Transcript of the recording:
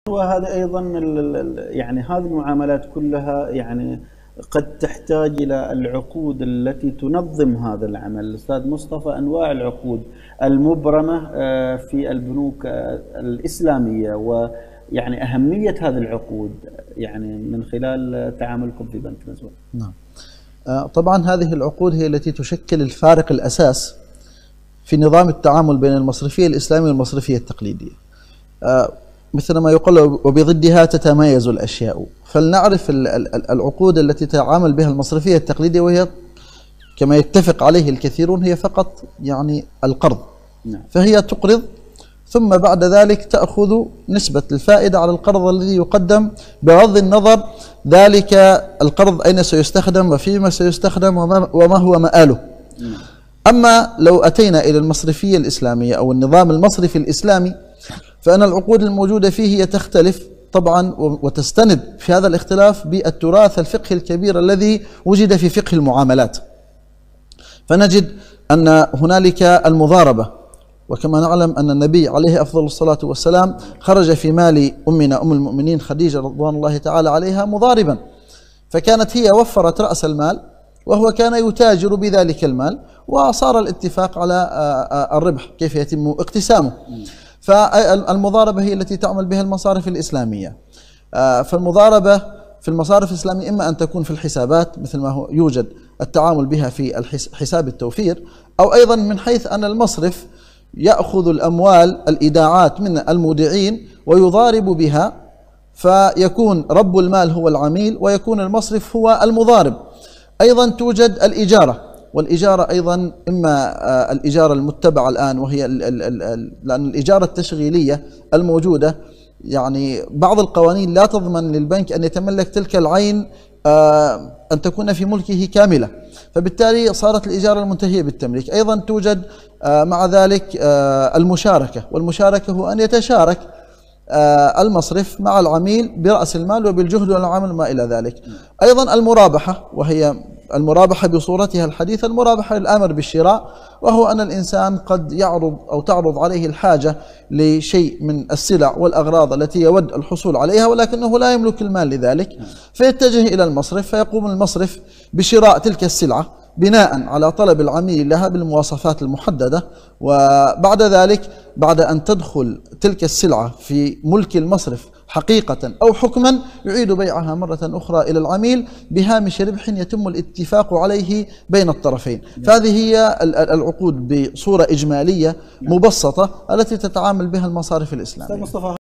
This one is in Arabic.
وهذا أيضا يعني هذه المعاملات كلها يعني قد تحتاج إلى العقود التي تنظم هذا العمل. أستاذ مصطفى، أنواع العقود المبرمة في البنوك الإسلامية ويعني أهمية هذه العقود يعني من خلال تعاملكم في بنك نزوة. نعم، طبعا هذه العقود هي التي تشكل الفارق الأساس في نظام التعامل بين المصرفية الإسلامية والمصرفية التقليدية. مثل ما يقول وبضدها تتميز الأشياء. فلنعرف العقود التي تتعامل بها المصرفية التقليدية، وهي كما يتفق عليه الكثيرون هي فقط يعني القرض. فهي تقرض ثم بعد ذلك تأخذ نسبة الفائدة على القرض الذي يقدم، بغض النظر ذلك القرض أين سيستخدم وفيما سيستخدم وما هو مآله. أما لو أتينا إلى المصرفية الإسلامية أو النظام المصرفي الإسلامي، فإن العقود الموجودة فيه هي تختلف طبعا، وتستند في هذا الاختلاف بالتراث الفقهي الكبير الذي وجد في فقه المعاملات. فنجد أن هنالك المضاربة، وكما نعلم أن النبي عليه أفضل الصلاة والسلام خرج في مال أمنا أم المؤمنين خديجة رضوان الله تعالى عليها مضاربا، فكانت هي وفرت رأس المال وهو كان يتاجر بذلك المال، وصار الاتفاق على الربح كيف يتم اقتسامه. فالمضاربة هي التي تعمل بها المصارف الإسلامية. فالمضاربة في المصارف الإسلامية إما أن تكون في الحسابات مثل ما هو يوجد التعامل بها في حساب التوفير، أو أيضا من حيث أن المصرف يأخذ الأموال الإيداعات من المودعين ويضارب بها، فيكون رب المال هو العميل ويكون المصرف هو المضارب. أيضا توجد الإجارة، والإجارة أيضا إما الإجارة المتبعة الآن، وهي لأن الإجارة التشغيلية الموجودة يعني بعض القوانين لا تضمن للبنك أن يتملك تلك العين أن تكون في ملكه كاملة، فبالتالي صارت الإجارة المنتهية بالتمليك. أيضا توجد مع ذلك المشاركة، والمشاركة هو أن يتشارك المصرف مع العميل برأس المال وبالجهد والعمل ما إلى ذلك. أيضا المرابحة، وهي المرابحة بصورتها الحديثة المرابحة للآمر بالشراء، وهو أن الإنسان قد يعرض أو تعرض عليه الحاجة لشيء من السلع والأغراض التي يود الحصول عليها، ولكنه لا يملك المال لذلك، فيتجه إلى المصرف، فيقوم المصرف بشراء تلك السلعة بناء على طلب العميل لها بالمواصفات المحددة. وبعد ذلك بعد أن تدخل تلك السلعة في ملك المصرف حقيقة أو حكما، يعيد بيعها مرة أخرى إلى العميل بهامش ربح يتم الاتفاق عليه بين الطرفين. فهذه هي العقود بصورة إجمالية مبسطة التي تتعامل بها المصارف الإسلامية.